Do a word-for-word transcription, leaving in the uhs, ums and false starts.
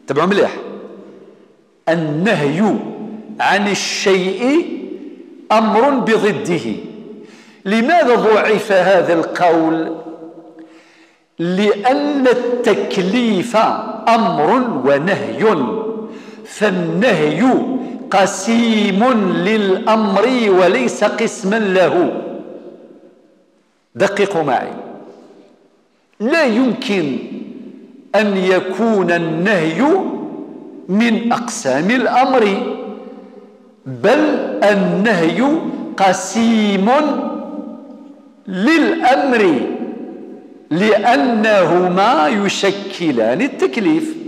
تبعوا مليح. النهي عن الشيء أمر بضده. لماذا ضعف هذا القول؟ لأن التكليف أمر ونهي، فالنهي قسيم للأمر وليس قسما له. دققوا معي، لا يمكن أن يكون النهي من أقسام الأمر، بل النهي قسيم للأمر، لأنهما يشكلان التكليف.